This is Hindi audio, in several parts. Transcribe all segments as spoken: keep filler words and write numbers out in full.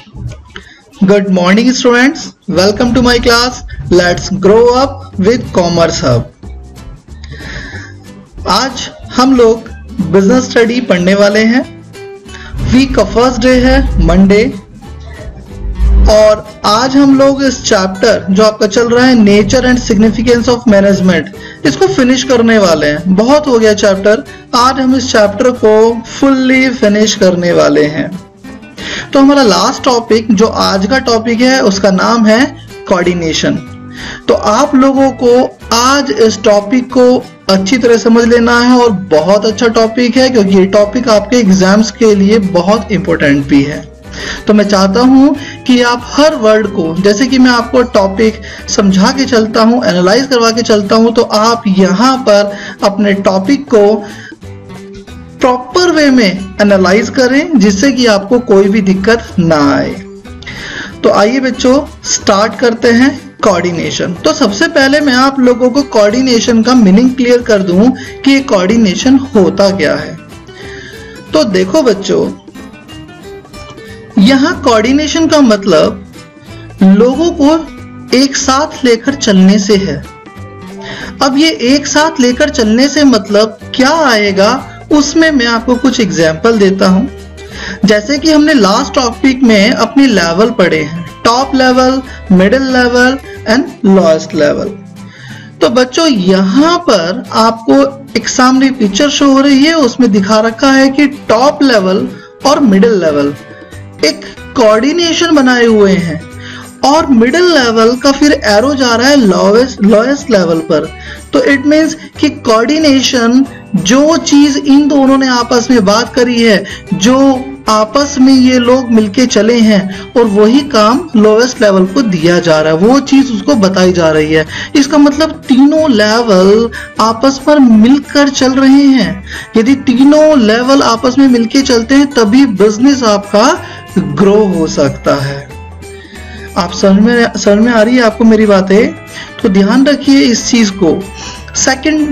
Good morning students, welcome to my class. Let's grow up with Commerce Hub. आज हम लोग बिजनेस स्टडी पढ़ने वाले हैं। वीक का फर्स्ट डे है मंडे और आज हम लोग इस चैप्टर जो आपका चल रहा है nature and significance of management, इसको फिनिश करने वाले हैं। बहुत हो गया चैप्टर, आज हम इस चैप्टर को फुल्ली फिनिश करने वाले हैं। तो हमारा लास्ट टॉपिक जो आज का टॉपिक है उसका नाम है कोऑर्डिनेशन। तो आप लोगों को आज इस टॉपिक को अच्छी तरह समझ लेना है और बहुत अच्छा टॉपिक है क्योंकि ये टॉपिक आपके एग्जाम्स के लिए बहुत इंपॉर्टेंट भी है। तो मैं चाहता हूं कि आप हर वर्ड को, जैसे कि मैं आपको टॉपिक समझा के चलता हूं, एनालाइज करवा के चलता हूं, तो आप यहां पर अपने टॉपिक को प्रॉपर वे में एनालाइज करें जिससे कि आपको कोई भी दिक्कत ना आए। तो आइए बच्चों स्टार्ट करते हैं कोऑर्डिनेशन। तो सबसे पहले मैं आप लोगों को कोऑर्डिनेशन का मीनिंग क्लियर कर दूं कि ये कोऑर्डिनेशन होता क्या है। तो देखो बच्चों, यहां कोऑर्डिनेशन का मतलब लोगों को एक साथ लेकर चलने से है। अब ये एक साथ लेकर चलने से मतलब क्या आएगा, उसमें मैं आपको कुछ एग्जाम्पल देता हूं। जैसे कि हमने लास्ट टॉपिक में अपनी लेवल पढ़े हैं, top level, middle level and lowest level. तो बच्चों यहां पर आपको एक सामने पिक्चर शो हो रही है, उसमें दिखा रखा है कि टॉप लेवल और मिडिल लेवल एक कोऑर्डिनेशन बनाए हुए हैं और मिडिल लेवल का फिर एरो जा रहा है लोएस्ट लोएस्ट लेवल पर। तो इट मींस कि कोऑर्डिनेशन, जो चीज इन दोनों ने आपस में बात करी है, जो आपस में ये लोग मिलके चले हैं और वही काम लोएस्ट लेवल को दिया जा रहा है, वो चीज उसको बताई जा रही है। इसका मतलब तीनों लेवल आपस पर मिलकर चल रहे हैं। यदि तीनों लेवल आपस में मिलके चलते हैं तभी बिजनेस आपका ग्रो हो सकता है। आप समझ में समझ में आ रही है आपको मेरी बातें? तो ध्यान रखिए इस चीज को। सेकंड,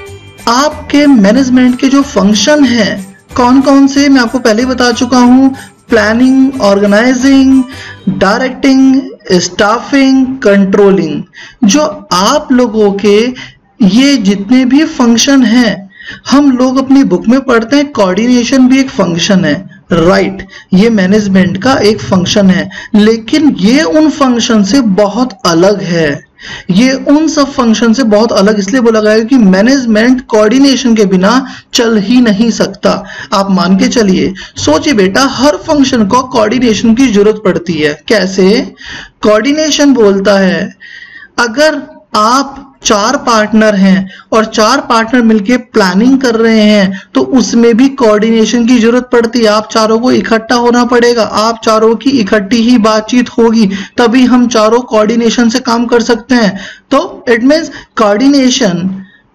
आपके मैनेजमेंट के जो फंक्शन हैं कौन कौन से, मैं आपको पहले ही बता चुका हूं। Planning, organising, directing, staffing, controlling. जो आप लोगों के ये जितने भी फंक्शन हैं, हम लोग अपनी बुक में पढ़ते हैं कोऑर्डिनेशन भी एक फंक्शन है, राइट right, ये मैनेजमेंट का एक फंक्शन है, लेकिन ये उन फंक्शन से बहुत अलग है। ये उन सब फंक्शन से बहुत अलग इसलिए बोला गया है कि मैनेजमेंट कोऑर्डिनेशन के बिना चल ही नहीं सकता। आप मान के चलिए, सोचिए बेटा, हर फंक्शन को कोऑर्डिनेशन की जरूरत पड़ती है। कैसे? कोऑर्डिनेशन बोलता है अगर आप चार पार्टनर हैं और चार पार्टनर मिलके प्लानिंग कर रहे हैं तो उसमें भी कोऑर्डिनेशन की जरूरत पड़ती है। आप चारों को इकट्ठा होना पड़ेगा, आप चारों की इकट्ठी ही बातचीत होगी, तभी हम चारों कोऑर्डिनेशन से काम कर सकते हैं। तो it means coordination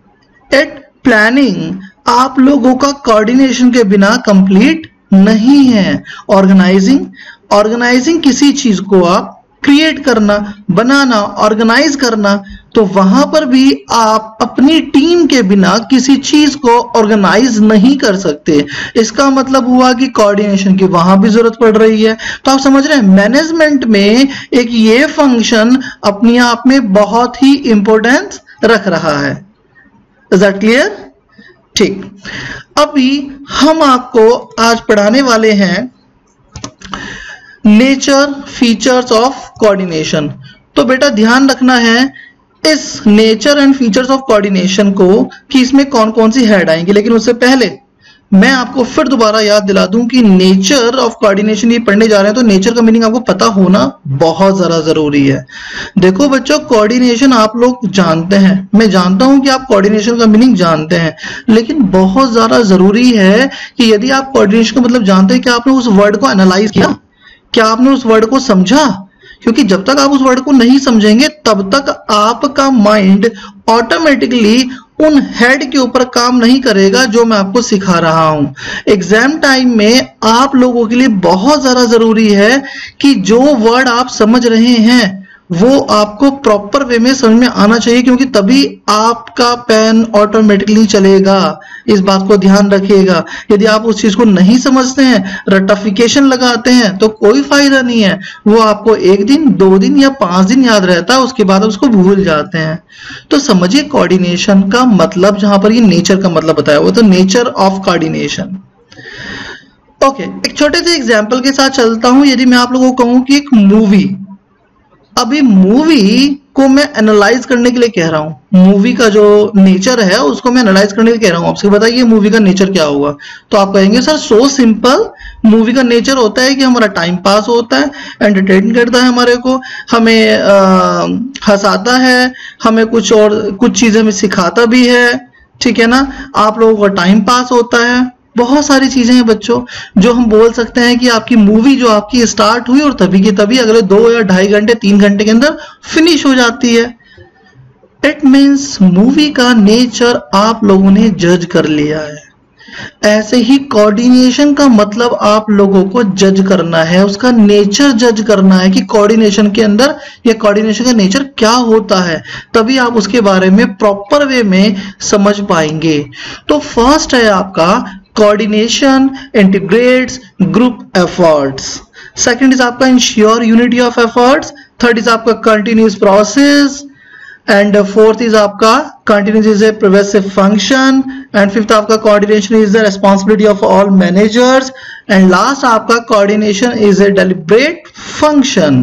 at planning आप लोगों का कोऑर्डिनेशन के बिना कंप्लीट नहीं है। ऑर्गेनाइजिंग ऑर्गेनाइजिंग किसी चीज को आप क्रिएट करना, बनाना, ऑर्गेनाइज करना, तो वहां पर भी आप अपनी टीम के बिना किसी चीज को ऑर्गेनाइज नहीं कर सकते। इसका मतलब हुआ कि कोऑर्डिनेशन की वहां भी जरूरत पड़ रही है। तो आप समझ रहे हैं, मैनेजमेंट में एक ये फंक्शन अपने आप में बहुत ही इंपॉर्टेंस रख रहा है। Is that clear? ठीक, अभी हम आपको आज पढ़ाने वाले हैं नेचर फीचर्स ऑफ कोऑर्डिनेशन। तो बेटा ध्यान रखना है इस nature and features of coordination को कि इसमें कौन कौन सी हेड आएंगी, लेकिन उससे पहले मैं आपको फिर दोबारा याद दिला दूं कि नेचर ऑफ कोऑर्डिनेशन ये पढ़ने जा रहे हैं तो नेचर का मीनिंग आपको पता होना बहुत जरा जरूरी है। देखो बच्चों, कोऑर्डिनेशन आप लोग जानते हैं, मैं जानता हूं कि आप कोऑर्डिनेशन का मीनिंग जानते हैं, लेकिन बहुत ज्यादा जरूरी है कि यदि आप कोऑर्डिनेशन का मतलब जानते हैं, क्या आपने उस वर्ड को एनालाइज किया, क्या आपने उस वर्ड को समझा? क्योंकि जब तक आप उस वर्ड को नहीं समझेंगे तब तक आपका माइंड ऑटोमेटिकली उन हेड के ऊपर काम नहीं करेगा जो मैं आपको सिखा रहा हूं। एग्जाम टाइम में आप लोगों के लिए बहुत ज्यादा जरूरी है कि जो वर्ड आप समझ रहे हैं वो आपको प्रॉपर वे में समझ में आना चाहिए, क्योंकि तभी आपका पेन ऑटोमेटिकली चलेगा। इस बात को ध्यान रखिएगा। यदि आप उस चीज को नहीं समझते हैं, रटिफिकेशन लगाते हैं, तो कोई फायदा नहीं है। वो आपको एक दिन, दो दिन या पांच दिन याद रहता है, उसके बाद आप उसको भूल जाते हैं। तो समझिए कोऑर्डिनेशन का मतलब, जहां पर ये नेचर का मतलब बताया वो तो नेचर ऑफ कोऑर्डिनेशन। ओके, एक छोटे से एग्जाम्पल के साथ चलता हूं। यदि मैं आप लोगों को कहूं कि एक मूवी, अभी मूवी को मैं एनालाइज करने के लिए कह रहा हूं, मूवी का जो नेचर है उसको मैं एनालाइज करने के लिए कह रहा हूं, आपसे बताइए मूवी का नेचर क्या होगा। तो आप कहेंगे सर सो सिंपल, मूवी का नेचर होता है कि हमारा टाइम पास होता है, एंटरटेन करता है हमारे को, हमें हंसाता है, हमें कुछ और कुछ चीजें हमें सिखाता भी है, ठीक है ना, आप लोगों का टाइम पास होता है। बहुत सारी चीजें हैं बच्चों जो हम बोल सकते हैं कि आपकी मूवी जो आपकी स्टार्ट हुई और तभी की तभी अगले दो या ढाई घंटे तीन घंटे के अंदर फिनिश हो जाती है। इट मीन्स मूवी का नेचर आप लोगों ने जज कर लिया है। ऐसे ही कोऑर्डिनेशन का मतलब आप लोगों को जज करना है, उसका नेचर जज करना है कि कोऑर्डिनेशन के अंदर या कोऑर्डिनेशन का नेचर क्या होता है, तभी आप उसके बारे में प्रॉपर वे में समझ पाएंगे। तो फर्स्ट है आपका coordination integrates group efforts, second is आपका ensure unity of efforts, third is आपका continuous process, and fourth is आपका continuous is a pervasive function, and fifth आपका coordination is the responsibility of all managers, and last आपका coordination is a deliberate function।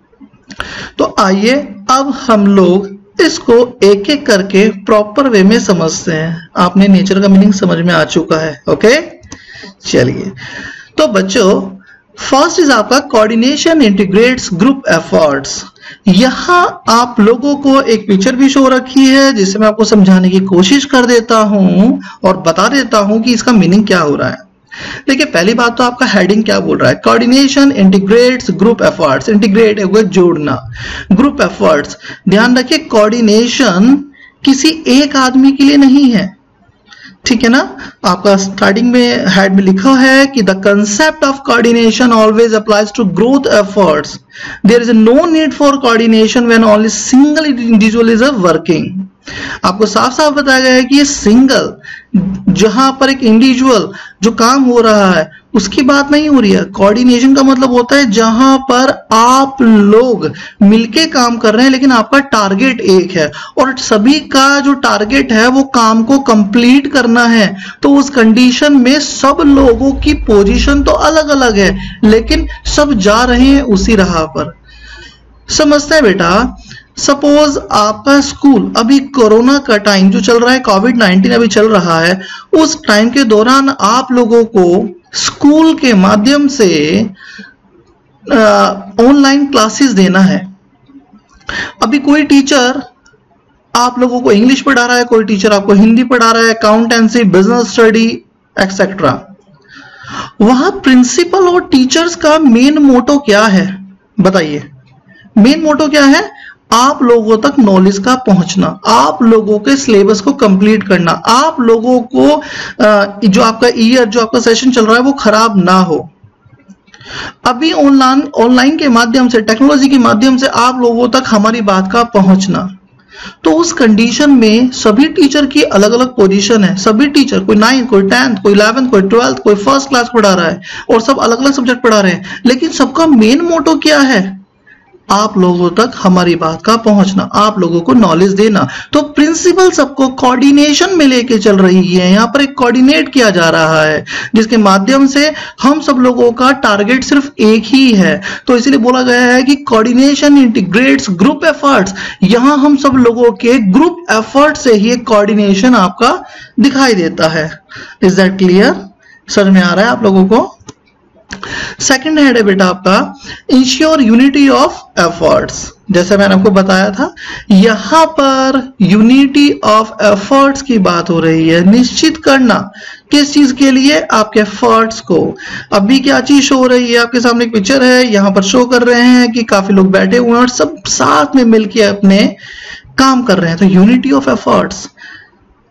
तो आइए अब हम लोग इसको एक एक करके प्रॉपर वे में समझते हैं। आपने नेचर का मीनिंग समझ में आ चुका है। ओके, चलिए। तो बच्चों फर्स्ट इज आपका कोऑर्डिनेशन इंटीग्रेट्स ग्रुप एफर्ट्स। यहां आप लोगों को एक पिक्चर भी शो रखी है जिसे मैं आपको समझाने की कोशिश कर देता हूं और बता देता हूं कि इसका मीनिंग क्या हो रहा है। देखिए पहली बात तो आपका हेडिंग क्या बोल रहा है, coordination integrates group efforts. Integrate है जोड़ना, ग्रुप एफर्ट्स। ध्यान रखिए कोऑर्डिनेशन किसी एक आदमी के लिए नहीं है, ठीक है ना। आपका स्टार्टिंग में हेड में लिखा है कि the concept of coordination always applies to growth efforts, there is no need for coordination when only single individual is working. आपको साफ साफ बताया गया है कि ये सिंगल, जहां पर एक इंडिविजुअल जो काम हो रहा है उसकी बात नहीं हो रही है। कोऑर्डिनेशन का मतलब होता है जहां पर आप लोग मिलके काम कर रहे हैं लेकिन आपका टारगेट एक है और सभी का जो टारगेट है वो काम को कंप्लीट करना है। तो उस कंडीशन में सब लोगों की पोजीशन तो अलग अलग है लेकिन सब जा रहे हैं उसी राह पर। समझते हैं बेटा। सपोज आपका स्कूल, अभी कोरोना का टाइम जो चल रहा है, कोविड नाइनटीन अभी चल रहा है, उस टाइम के दौरान आप लोगों को स्कूल के माध्यम से ऑनलाइन क्लासेस देना है। अभी कोई टीचर आप लोगों को इंग्लिश पढ़ा रहा है, कोई टीचर आपको हिंदी पढ़ा रहा है, अकाउंटेंसी, बिजनेस स्टडी एक्सेट्रा। वहां प्रिंसिपल और टीचर्स का मेन मोटो क्या है बताइए? मेन मोटो क्या है? आप लोगों तक नॉलेज का पहुंचना, आप लोगों के सिलेबस को कंप्लीट करना, आप लोगों को जो आपका ईयर जो आपका सेशन चल रहा है वो खराब ना हो। अभी ऑनलाइन ऑनलाइन के माध्यम से, टेक्नोलॉजी के माध्यम से आप लोगों तक हमारी बात का पहुंचना। तो उस कंडीशन में सभी टीचर की अलग अलग पोजीशन है। सभी टीचर, कोई नाइन्थ, कोई टेंथ, कोई इलेवेंथ, कोई ट्वेल्थ, कोई फर्स्ट क्लास पढ़ा रहा है और सब अलग अलग सब्जेक्ट पढ़ा रहे हैं, लेकिन सबका मेन मोटो क्या है? आप लोगों तक हमारी बात का पहुंचना, आप लोगों को नॉलेज देना। तो प्रिंसिपल सबको कोऑर्डिनेशन में लेके चल रही है। यहां पर एक कोऑर्डिनेट किया जा रहा है जिसके माध्यम से हम सब लोगों का टारगेट सिर्फ एक ही है। तो इसलिए बोला गया है कि कोऑर्डिनेशन इंटीग्रेट्स ग्रुप एफर्ट्स। यहां हम सब लोगों के ग्रुप एफर्ट से ही एक कोऑर्डिनेशन आपका दिखाई देता है। Is that clear? समझ में आ रहा है आप लोगों को? सेकंड हेड है बेटा आपका इंश्योर यूनिटी ऑफ एफर्ट्स। जैसे मैंने आपको बताया था, यहां पर यूनिटी ऑफ एफर्ट्स की बात हो रही है। निश्चित करना किस चीज के लिए? आपके एफर्ट्स को। अभी क्या चीज शो हो रही है? आपके सामने एक पिक्चर है, यहां पर शो कर रहे हैं कि काफी लोग बैठे हुए हैं और सब साथ में मिलकर अपने काम कर रहे हैं। तो यूनिटी ऑफ एफर्ट्स,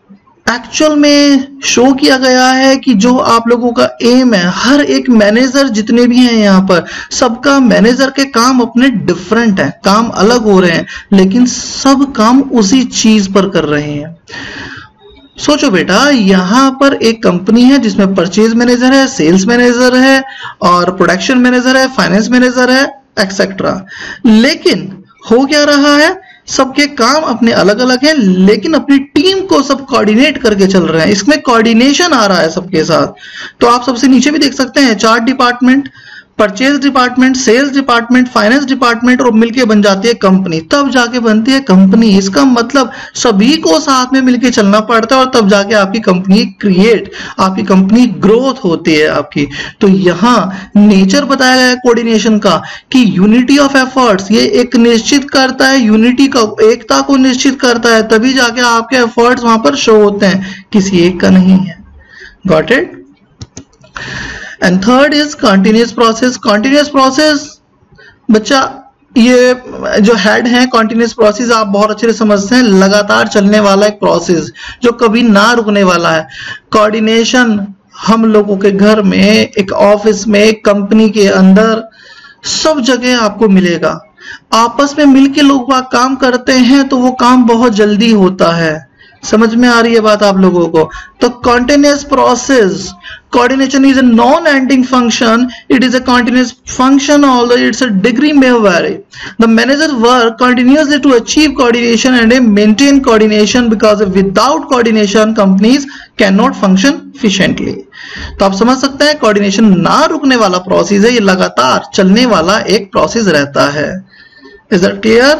एक्चुअल में शो किया गया है कि जो आप लोगों का एम है, हर एक मैनेजर जितने भी हैं यहाँ पर, सबका मैनेजर के काम अपने डिफरेंट है, काम अलग हो रहे हैं, लेकिन सब काम उसी चीज पर कर रहे हैं। सोचो बेटा, यहाँ पर एक कंपनी है जिसमें परचेज मैनेजर है, सेल्स मैनेजर है और प्रोडक्शन मैनेजर है, फाइनेंस मैनेजर है, एक्सेट्रा। लेकिन हो क्या रहा है, सबके काम अपने अलग अलग हैं, लेकिन अपनी टीम को सब कोऑर्डिनेट करके चल रहे हैं। इसमें कोऑर्डिनेशन आ रहा है सबके साथ। तो आप सबसे नीचे भी देख सकते हैं, चार department, purchase department, sales department, finance department, और मिलके बन जाती है कंपनी। तब जाके बनती है कंपनी। इसका मतलब सभी को साथ में मिलके चलना पड़ता है और तब जाके आपकी कंपनी क्रिएट, आपकी कंपनी ग्रोथ होती है आपकी। तो यहाँ नेचर बताया गया है कोऑर्डिनेशन का कि यूनिटी ऑफ एफर्ट्स, ये एक निश्चित करता है, यूनिटी का, एकता को निश्चित करता है, तभी जाके आपके एफर्ट्स वहां पर शो होते हैं, किसी एक का नहीं है। Got it? And third is continuous process. Continuous process बच्चा, ये जो हेड है कंटिन्यूअस प्रोसेस, आप बहुत अच्छे से समझते हैं, लगातार चलने वाला एक प्रोसेस जो कभी ना रुकने वाला है। कोऑर्डिनेशन हम लोगों के घर में, एक ऑफिस में, एक कंपनी के अंदर, सब जगह आपको मिलेगा। आपस में मिलके लोग वहां काम करते हैं तो वो काम बहुत जल्दी होता है। समझ में आ रही है बात आप लोगों को? तो continuous process, coordination is a non-ending function. It is a continuous function, although its a degree may vary. The manager work continuously to achieve coordination and maintain coordination, because without coordination companies cannot function efficiently. तो आप समझ सकते हैं, coordination ना रुकने वाला प्रोसेस है, ये लगातार चलने वाला एक प्रोसेस रहता है। Is that clear?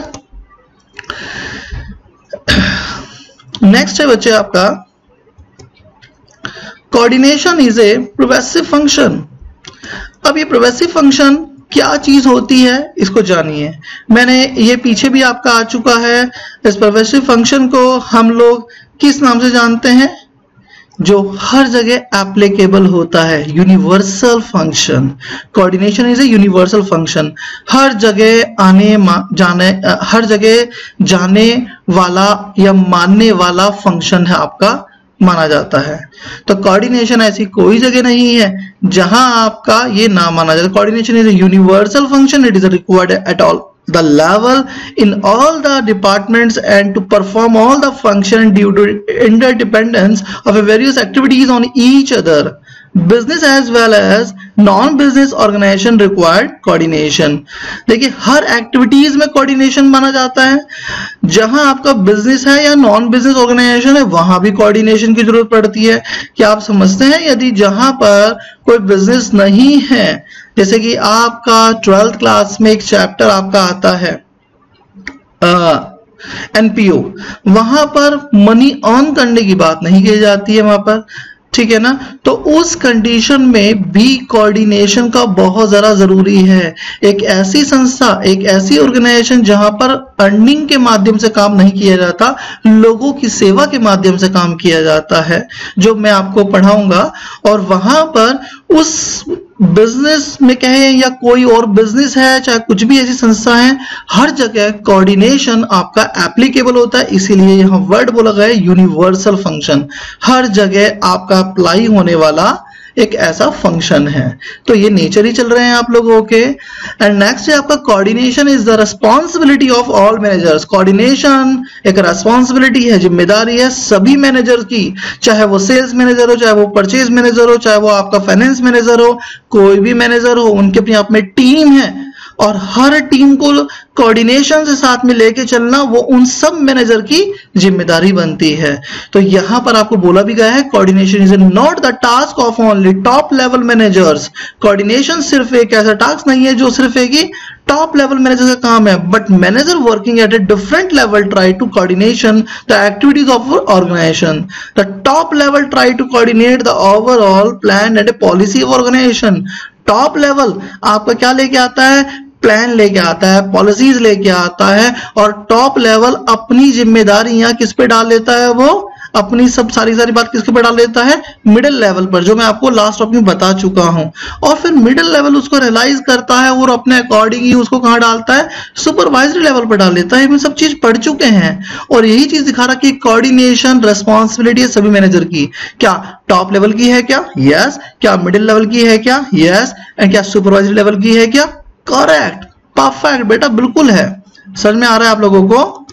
नेक्स्ट है बच्चे आपका, coordination is a progressive function. अब ये प्रोग्रेसिव फंक्शन क्या चीज होती है, इसको जानिए। मैंने ये पीछे भी आपका आ चुका है। इस प्रोग्रेसिव फंक्शन को हम लोग किस नाम से जानते हैं? जो हर जगह एप्लीकेबल होता है, universal function. Coordination is a universal function, हर जगह आने जाने हर जगह जाने वाला या मानने वाला फंक्शन है आपका, माना जाता है। तो कोऑर्डिनेशन ऐसी कोई जगह नहीं है जहां आपका ये ना माना जाए। Coordination is a universal function, it is required at all the level in all the departments and to perform all the function due to interdependence of various activities on each other. Business as well as non-business organization required coordination. देखिए, हर एक्टिविटीज में कोऑर्डिनेशन माना जाता है। जहां आपका बिजनेस है या नॉन बिजनेस ऑर्गेनाइजेशन है, वहां भी कोऑर्डिनेशन की जरूरत पड़ती है। क्या आप समझते हैं, यदि जहां पर कोई बिजनेस नहीं है, जैसे कि आपका ट्वेल्थ क्लास में एक चैप्टर आपका आता है एनपीओ, वहां पर मनी अर्न करने की बात नहीं की जाती है वहां पर, ठीक है ना? तो उस कंडीशन में भी कोऑर्डिनेशन का बहुत ज्यादा जरूरी है। एक ऐसी संस्था, एक ऐसी ऑर्गेनाइजेशन जहां पर अर्निंग के माध्यम से काम नहीं किया जाता, लोगों की सेवा के माध्यम से काम किया जाता है, जो मैं आपको पढ़ाऊंगा। और वहां पर उस बिजनेस में कहें या कोई और बिजनेस है, चाहे कुछ भी ऐसी संस्था है, हर जगह कोऑर्डिनेशन आपका एप्लीकेबल होता है। इसीलिए यहाँ वर्ड बोला गया है यूनिवर्सल फंक्शन, हर जगह आपका अप्लाई होने वाला एक ऐसा फंक्शन है। तो ये नेचर ही चल रहे हैं आप लोगों के। एंड नेक्स्ट है आपका, coordination is the responsibility of all managers. Coordination एक रिस्पॉन्सिबिलिटी है, जिम्मेदारी है सभी मैनेजर की, चाहे वो सेल्स मैनेजर हो, चाहे वो परचेज मैनेजर हो, चाहे वो आपका फाइनेंस मैनेजर हो, कोई भी मैनेजर हो, उनके अपने आप में टीम है और हर टीम को कोऑर्डिनेशन से साथ में लेके चलना वो उन सब मैनेजर की जिम्मेदारी बनती है। तो यहां पर आपको बोला भी गया है, coordination is not the task of only top level managers. Coordination सिर्फ एक ऐसा टास्क नहीं है जो सिर्फ एक ही टॉप लेवल मैनेजर का काम है, but manager working at a different level try to coordination the activities of organisation. The top level try to coordinate the overall plan and a policy of organisation. Top level आपका क्या लेके आता है? प्लान लेके आता है, पॉलिसीज लेके आता है, और टॉप लेवल अपनी जिम्मेदारियां किस पे डाल देता है? वो अपनी सब सारी सारी बात किसके पर डाल देता है, मिडिल लेवल पर, जो मैं आपको लास्ट टॉपिक में बता चुका हूं। और फिर मिडिल लेवल उसको रियलाइज करता है और अपने अकॉर्डिंग ही उसको कहां डालता है, सुपरवाइजरी लेवल पर डाल देता है। हम सब चीज पढ़ चुके हैं और यही चीज दिखा रहा कि कोऑर्डिनेशन रिस्पॉन्सिबिलिटी है सभी मैनेजर की। क्या टॉप लेवल की है क्या, यस। क्या मिडिल लेवल की है क्या, यस। एंड क्या सुपरवाइजरी लेवल की है क्या, करेक्ट, परफेक्ट बेटा, बिल्कुल है। समझ में आ रहा है आप लोगों को।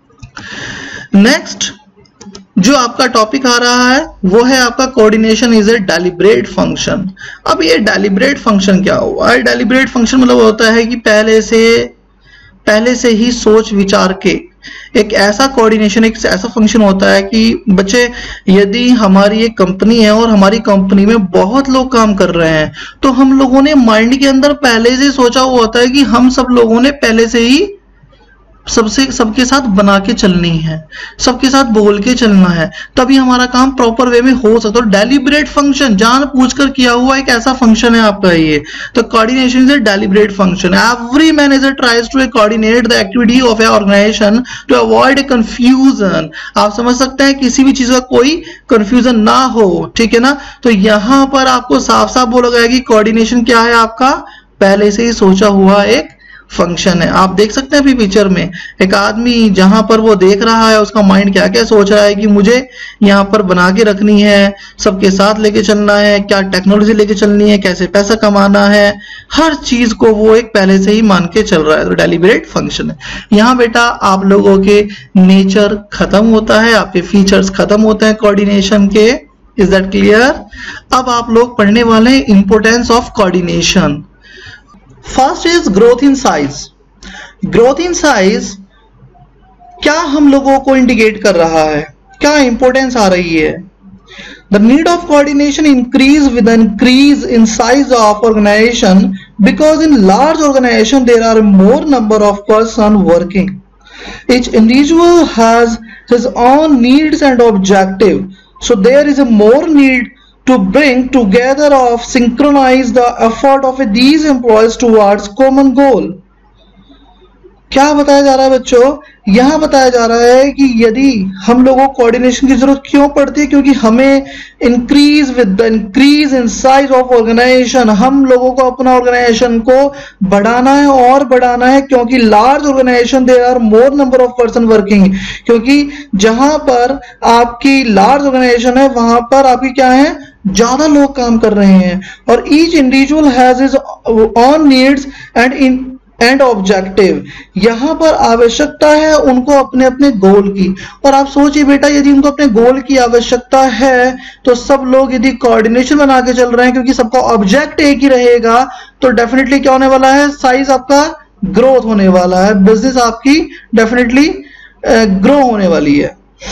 नेक्स्ट जो आपका टॉपिक आ रहा है वो है आपका coordination is a deliberate function. अब ये डेलिब्रेट फंक्शन क्या हुआ है, डेलिब्रेट फंक्शन मतलब होता है कि पहले से पहले से ही सोच विचार के एक ऐसा कोऑर्डिनेशन, एक ऐसा फंक्शन होता है कि बच्चे यदि हमारी एक कंपनी है और हमारी कंपनी में बहुत लोग काम कर रहे हैं तो हम लोगों ने माइंड के अंदर पहले से सोचा हुआ होता है कि हम सब लोगों ने पहले से ही सबसे सबके साथ बना के चलनी है, सबके साथ बोल के चलना है, तभी हमारा काम प्रॉपर वे में हो सकता है। डेलिब्रेट फंक्शन जान पूछकर किया हुआ एक ऐसा फंक्शन है आपका ये। तो coordination is a deliberate function. Every manager tries to coordinate the activity of a organisation to avoid a confusion. आप समझ सकते हैं किसी भी चीज का कोई कंफ्यूजन ना हो, ठीक है ना। तो यहां पर आपको साफ साफ बोला गया कि कोऑर्डिनेशन क्या है, आपका पहले से ही सोचा हुआ एक फंक्शन है। आप देख सकते हैं अभी पिक्चर में एक आदमी जहां पर वो देख रहा है उसका माइंड क्या क्या सोच रहा है कि मुझे यहाँ पर बना के रखनी है, सबके साथ लेके चलना है, क्या टेक्नोलॉजी लेके चलनी है, कैसे पैसा कमाना है, हर चीज को वो एक पहले से ही मान के चल रहा है। तो डेलिब्रेट फंक्शन है। यहाँ बेटा आप लोगों के नेचर खत्म होता है, आपके फीचर्स खत्म होते हैं कोऑर्डिनेशन के। Is that clear. अब आप लोग पढ़ने वाले हैं importance of coordination. First is growth in size. Growth in size क्या हम लोगों को इंडिकेट कर रहा है, क्या इंपॉर्टेंस आ रही है। The need of coordination increase with increase in size of organisation because in large organisation there are more number of person working. Each individual has his own needs and objective, so there is a more need to bring together of synchronize the effort of these employees towards common goal. क्या बताया जा रहा है बच्चों, यहां बताया जा रहा है कि यदि हम लोगों को कोऑर्डिनेशन की जरूरत क्यों पड़ती है, क्योंकि हमें increase with the increase in size of organisation, हम लोगों को अपना ऑर्गेनाइजेशन को बढ़ाना है और बढ़ाना है, क्योंकि large organisation there are more number of person working, क्योंकि जहां पर आपकी लार्ज ऑर्गेनाइजेशन है वहां पर आपकी क्या है, ज्यादा लोग काम कर रहे हैं, और each individual has his own needs and in and objective, यहां पर आवश्यकता है उनको अपने अपने गोल की। और आप सोचिए बेटा, यदि उनको अपने गोल की आवश्यकता है तो सब लोग यदि कोऑर्डिनेशन बना के चल रहे हैं, क्योंकि सबका ऑब्जेक्ट एक ही रहेगा, तो डेफिनेटली क्या होने वाला है, साइज आपका ग्रोथ होने वाला है, बिजनेस आपकी डेफिनेटली ग्रो होने वाली है।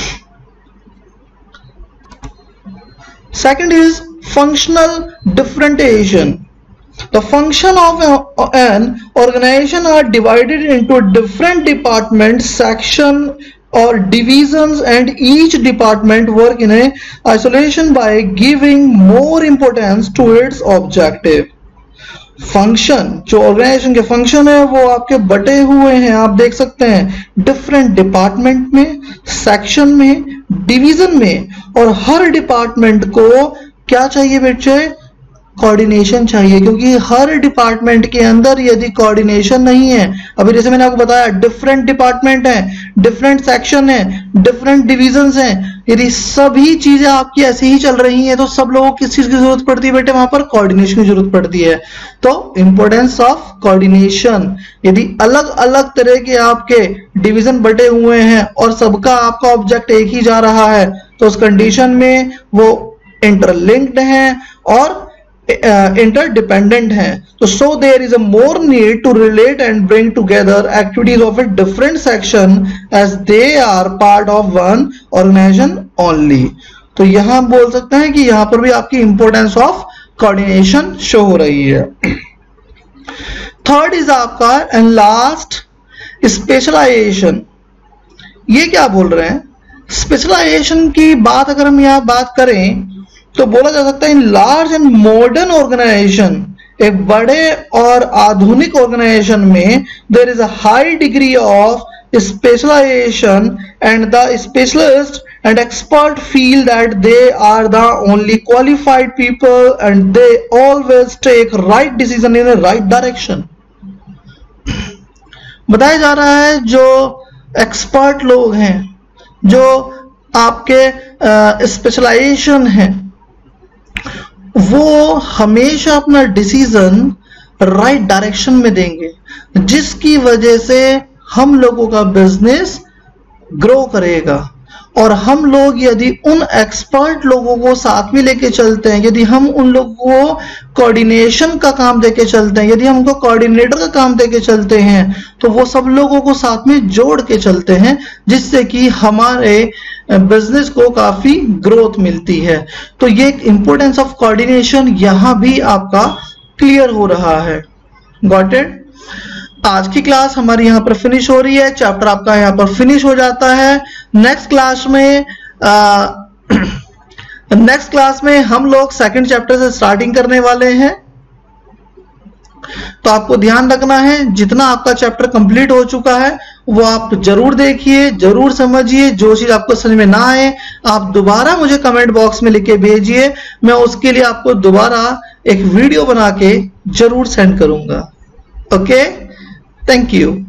Second is functional differentiation. The function of an organization are divided into different departments, section or divisions, and each department work in a isolation by giving more importance to its objective. Function, जो ऑर्गेनाइजेशन के फंक्शन है वो आपके बटे हुए हैं, आप देख सकते हैं डिफरेंट डिपार्टमेंट में, सेक्शन में, डिवीजन में, और हर डिपार्टमेंट को क्या चाहिए बच्चे, कोऑर्डिनेशन चाहिए, क्योंकि हर डिपार्टमेंट के अंदर यदि कोऑर्डिनेशन नहीं है, अभी जैसे मैंने आपको बताया डिफरेंट डिपार्टमेंट है, डिफरेंट सेक्शन है, डिफरेंट डिविजन्स हैं, यदि सभी चीजें आपकी ऐसे ही चल रही हैं तो सब लोगों को किस चीज की जरूरत पड़ती है बेटे, वहां पर कोऑर्डिनेशन की जरूरत पड़ती है। तो इंपॉर्टेंस ऑफ कोऑर्डिनेशन, यदि अलग अलग तरह के आपके डिवीजन बटे हुए हैं और सबका आपका ऑब्जेक्ट एक ही जा रहा है, तो उस कंडीशन में वो इंटरलिंक्ड हैं और interdependent हैं। तो so there is a more need to relate and bring together activities of a different section as they are part of one organization only. तो यहां बोल सकते हैं कि यहां पर भी आपकी इंपॉर्टेंस ऑफ कोऑर्डिनेशन शो हो रही है। थर्ड इज आपका एंड लास्ट स्पेशलाइजेशन। ये क्या बोल रहे हैं, स्पेशलाइजेशन की बात अगर हम यहां बात करें तो बोला जा सकता है in large and modern organization, एक बड़े और आधुनिक ऑर्गेनाइजेशन में there is a high degree of specialization and the specialist and expert feel that they are the only qualified people and they always take right decision in a right direction. बताया जा रहा है जो एक्सपर्ट लोग हैं, जो आपके स्पेशलाइजेशन है, वो हमेशा अपना डिसीजन राइट डायरेक्शन में देंगे, जिसकी वजह से हम लोगों का बिजनेस ग्रो करेगा। और हम लोग यदि उन एक्सपर्ट लोगों को साथ में लेके चलते हैं, यदि हम उन लोगों को कोऑर्डिनेशन का काम देके चलते हैं, यदि हमको कोऑर्डिनेटर का काम देके चलते हैं, तो वो सब लोगों को साथ में जोड़ के चलते हैं, जिससे कि हमारे बिजनेस को काफी ग्रोथ मिलती है। तो ये एक इंपॉर्टेंस ऑफ कोऑर्डिनेशन यहां भी आपका क्लियर हो रहा है। Got it? आज की क्लास हमारी यहाँ पर फिनिश हो रही है, चैप्टर आपका यहाँ पर फिनिश हो जाता है। नेक्स्ट क्लास में नेक्स्ट क्लास में हम लोग सेकंड चैप्टर से स्टार्टिंग करने वाले हैं। तो आपको ध्यान रखना है, जितना आपका चैप्टर कंप्लीट हो चुका है वो आप जरूर देखिए, जरूर समझिए। जो चीज आपको समझ में ना आए आप दोबारा मुझे कमेंट बॉक्स में लिख के भेजिए, मैं उसके लिए आपको दोबारा एक वीडियो बना के जरूर सेंड करूंगा। Okay, thank you.